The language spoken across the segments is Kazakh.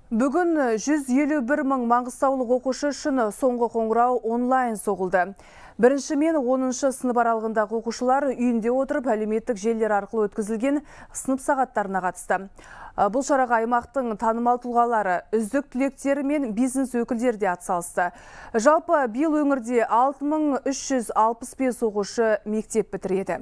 Бүгін 151 мың маңғыстаулық оқушы үшін соңғы қоңырау онлайн соғылды. Бірінші мен 10-шы сынып аралығындағы оқушылар үйінде отырып әлеуметтік желілер арқылы өткізілген сынып сағаттарына қатысты. Бұл шараға аймақтың танымал тұлғалары, үздік түлектері мен бизнес өкілдері де атсалысты. Жалпы биыл өңірде 6365 оқушы мектеп бітіреді.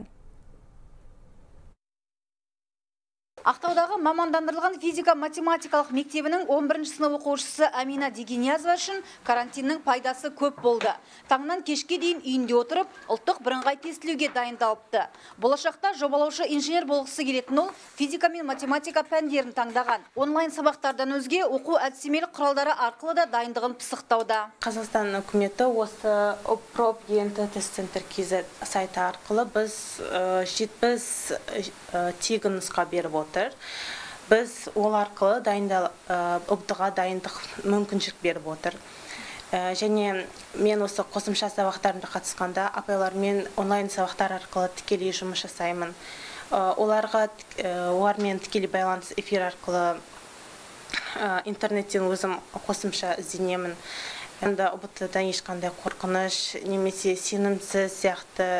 Ақтаудағы мамандандырылған физика-математикалық мектебінің 11-ші сынып оқушысы Амина Дегениязова үшін карантиннің пайдасы көп болды. Таңнан кешке дейін үйінде отырып, ұлттық бірыңғай тестілеуге дайындалыпты. Болашақта жобалаушы инженер болғысы келетін ол физика мен математика пәндерін таңдаған. Онлайн сабақтардан өзге оқу әдістемелік құралдары арқылы да дайындығын пысықтауда. Қазақстан үкіметі осы ОПРОП ЕНТ-тест-центр.kz сайты арқылы біз 70 тегін нұсқа беріп отыр. Біз ол арқылы ұбт-ға дайындық мүмкіншілік беріп отыр. Және мен осы қосымша сабақтарында қатысқанда апайлармен онлайн сабақтар арқылы тікелей жұмыс жасаймын. Олармен тікелей байланыс эфир арқылы интернеттен өзім қосымша ізденемін. Енді ұбт-дан ешқандай қорқыныш немесе сенімсіз сияқты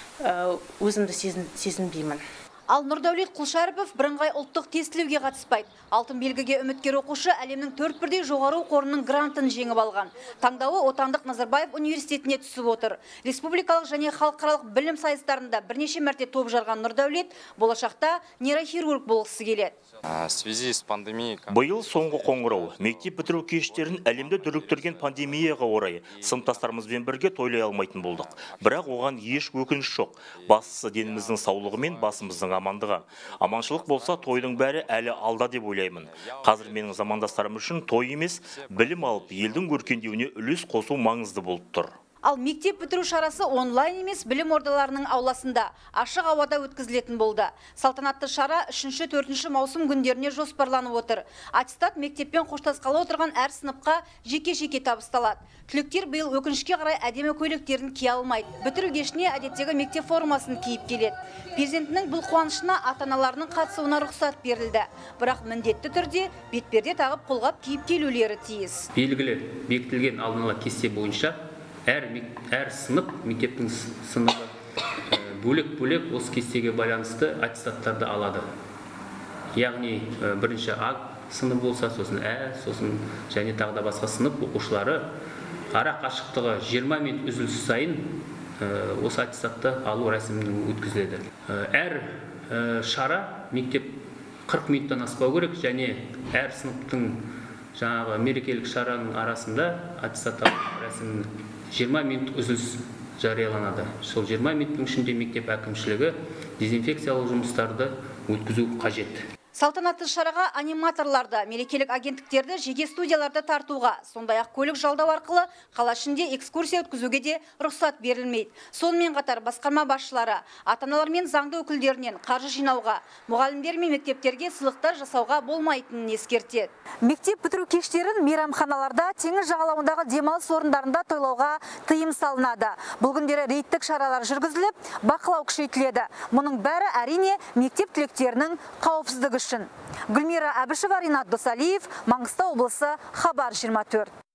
өзімді сезінбеймін. Ал Нұрдәулет Құлшарипов бірыңғай ұлттық тестілеуге қатыспайды. Алтын белгіге үміткер оқушы әлемнің 4 бірдей жоғары оқу орнының грантын жеңіп алған. Таңдауы отандық Назарбаев университетіне түсіп отыр. Республикалық және халықаралық білім сайыстарында бірнеше мәрте топ жарған Нұрдәулет болашақта нейрохирург болғысы келеді. В связи с пандемией. Биыл соңғы қоңырау. Мектеп бітіру кештерін әлемді дүрліктірген пандемияға орай сыныптастарымызбен бірге тойлай алмайтын болдық. Бірақ оған еш өкініш жоқ. Бастысы деніміздің саулығы мен басымыздың амандығы. Аманшылық болса, тойдың бәрі әлі алда деп ойлаймын. Қазір менің замандастарым үшін той емес, білім алып, елдің өркендеуіне үлес қосу маңызды болып тұр. Ал мектеп бітіру шарасы онлайн емес, білім ордаларының ауласында, ашық ауада өткізілетін болды. Салтанатты шара 3-4 маусым күндеріне жоспарланып отыр. Аттестат мектеппен қоштасқалы отырған әр сыныпқа жеке-жеке табысталады. Түлектер биыл өкінішке қарай әдемі көйлектерін кие алмайды. Бітіру кешіне әдеттегі мектеп формасын киіп келеді. Перзентінің бұл қуанышына ата-аналарының қатысуына рұқсат берілді. Бірақ міндетті түрде бетперде тағып қолғап киіп келулері тиіс. Белгілі бекітілген алдын ала кесте бойынша әр сынып, мектептің сыныбы бөлек-бөлек осы кестеге байланысты аттестаттарды алады. Яғни бірінші А сынып болса, сосын сосын және тағы да басқа сынып оқушылары ара қашықтығы 20 минут үзіліс сайын осы аттестатты алу рәсімінің өткізіледі. Әр шара мектеп 40 минуттан аспау керек, және әр сыныптың жаңағы мерекелік шараның арасында аттестат алу рәсімінің 20 минут үзіліс жарияланады. Сол 20 минуттың ішінде мектеп әкімшілігі дезинфекциялық жұмыстарды өткізу қажет. Салтанатты шараға аниматорларды, мерекелік агенттіктерді жеке студияларды тартуға, сондай-ақ көлік жалдау арқылы қала ішінде экскурсия өткізуге де рұқсат берілмейді. Сонымен қатар басқарма басшылары, ата-аналар мен заңды өкілдерінен қаржы жинауға, мұғалімдер мен мектептерге сыйлықтар жасауға болмайтынын ескертеді. Мектеп бітіру кештерін мейрамханаларда, теңіз жағалауындағы демалыс орындарында тойлауға тыйым салынады. Бұл күндері рейдтік шаралар жүргізіліп, бақылау күшейтіледі. Мұның бәрі әрине мектеп түлектерінің қауіпсіздігі үшін. Гүлмира Әбішева, Ринат Досалиев, Маңғыстау облысы, Хабар 24.